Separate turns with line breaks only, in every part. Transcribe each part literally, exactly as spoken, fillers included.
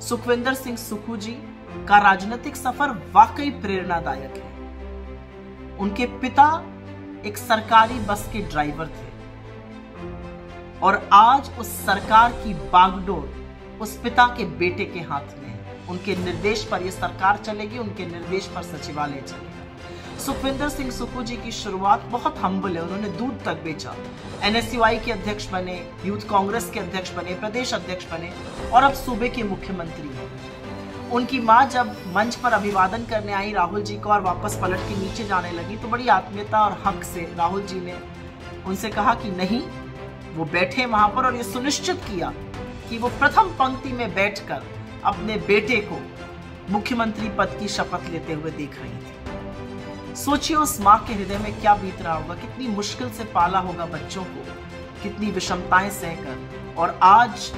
सुखविंदर सिंह सुक्खू जी का राजनीतिक सफर वाकई प्रेरणादायक है। उनके पिता एक सरकारी बस के ड्राइवर थे और आज उस सरकार की बागडोर उस पिता के बेटे के हाथ में है। उनके निर्देश पर यह सरकार चलेगी, उनके निर्देश पर सचिवालय चलेगा। सुखविंदर सिंह सुक्खू जी की शुरुआत बहुत हम्बल है। उन्होंने दूध तक बेचा, एन एस यू आई के अध्यक्ष बने, यूथ कांग्रेस के अध्यक्ष बने, प्रदेश अध्यक्ष बने और अब सूबे के मुख्यमंत्री हैं। उनकी मां जब मंच पर अभिवादन करने आई राहुल जी को और वापस पलट के नीचे जाने लगी तो बड़ी आत्मीयता और हक से राहुल जी ने उनसे कहा कि नहीं, वो बैठे वहां पर और ये सुनिश्चित किया कि वो प्रथम पंक्ति में बैठकर अपने बेटे को मुख्यमंत्री पद की शपथ लेते हुए देख रही थी। सोचिए उस मां के हृदय में क्या बीत रहा होगा, कितनी मुश्किल से पाला होगा बच्चों को, कितनी विषमताएं सहकर, और आज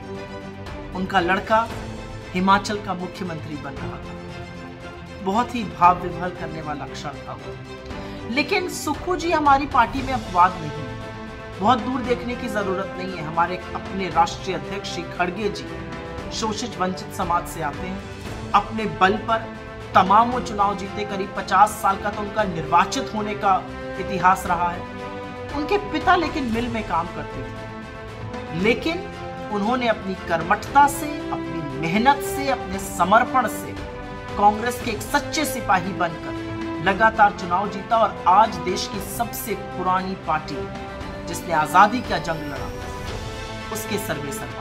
उनका लड़का हिमाचल का मुख्यमंत्री बन रहा था। बहुत ही भाव विभोर करने वाला क्षण था वो। लेकिन सुक्खू जी हमारी पार्टी में अपवाद नहीं है। बहुत दूर देखने की जरूरत नहीं है। हमारे अपने राष्ट्रीय अध्यक्ष श्री खड़गे जी शोषित वंचित समाज से आते हैं। अपने बल पर तमाम वो चुनाव जीते, करीब पचास साल का तो उनका निर्वाचित होने का इतिहास रहा है। उनके पिता लेकिन मिल में काम करते थे, लेकिन उन्होंने अपनी कर्मठता से, अपनी मेहनत से, अपने समर्पण से कांग्रेस के एक सच्चे सिपाही बनकर लगातार चुनाव जीता और आज देश की सबसे पुरानी पार्टी जिसने आजादी का जंग लड़ा उसके सर्वे सर्वा।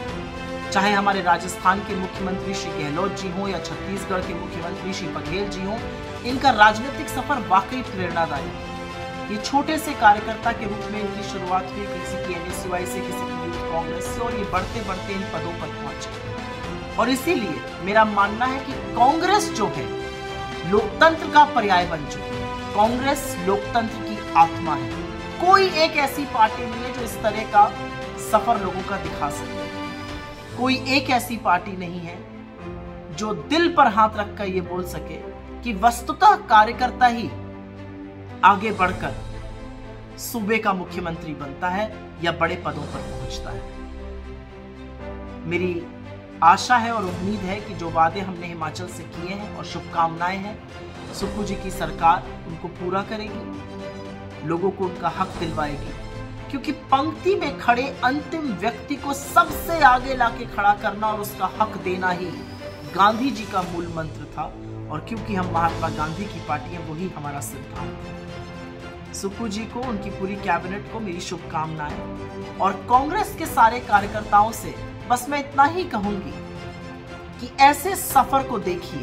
चाहे हमारे राजस्थान के मुख्यमंत्री श्री गहलोत जी हों या छत्तीसगढ़ के मुख्यमंत्री श्री बघेल जी हों, इनका राजनीतिक सफर वाकई प्रेरणादायक है। ये छोटे से कार्यकर्ता के रूप में इनकी शुरुआत हुई, किसी की एन एस यू आई से, किसी की यूथ कांग्रेस से, और ये बढ़ते बढ़ते इन पदों पर पहुंचे। और इसीलिए मेरा मानना है कि कांग्रेस जो है लोकतंत्र का पर्याय बन चुकी है। कांग्रेस लोकतंत्र की आत्मा है। कोई एक ऐसी पार्टी नहीं है जो इस तरह का सफर लोगों का दिखा सके। कोई एक ऐसी पार्टी नहीं है जो दिल पर हाथ रखकर यह बोल सके कि वस्तुतः कार्यकर्ता ही आगे बढ़कर सूबे का मुख्यमंत्री बनता है या बड़े पदों पर पहुंचता है। मेरी आशा है और उम्मीद है कि जो वादे हमने हिमाचल से किए हैं और शुभकामनाएं हैं, सुक्खू जी की सरकार उनको पूरा करेगी, लोगों को उनका हक दिलवाएगी। क्योंकि पंक्ति में खड़े अंतिम व्यक्ति को सबसे आगे लाके खड़ा करना और उसका हक देना ही गांधी जी का मूल मंत्र था। और क्योंकि हम महात्मा गांधी की पार्टी है, वही हमारा सिद्धांत है। सुक्खू जी को, उनकी पूरी कैबिनेट को मेरी शुभकामनाएं। और कांग्रेस के सारे कार्यकर्ताओं से बस मैं इतना ही कहूंगी कि ऐसे सफर को देखिए,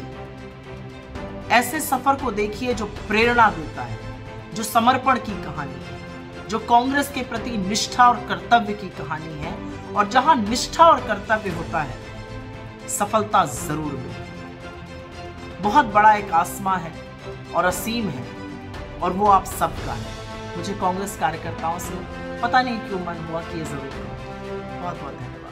ऐसे सफर को देखिए जो प्रेरणा देता है, जो समर्पण की कहानी है, जो कांग्रेस के प्रति निष्ठा और कर्तव्य की कहानी है। और जहां निष्ठा और कर्तव्य होता है, सफलता जरूर मिलती है। बहुत बड़ा एक आसमां है और असीम है, और वो आप सबका है। मुझे कांग्रेस कार्यकर्ताओं से पता नहीं क्यों मन हुआ कि ये जरूर करूं। बहुत बहुत धन्यवाद।